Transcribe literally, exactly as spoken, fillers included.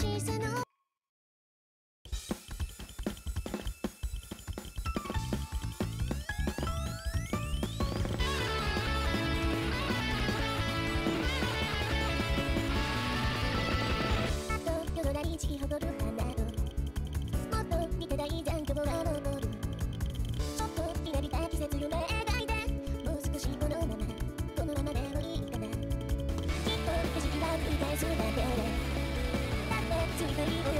視線の夜空に散り誇る花をもっと見た大残響は残る。ちょっとひらりた季節夢描いて、もう少しこのままこのままでもいいかな。きっと景色は繰り返すだけで、だって次々を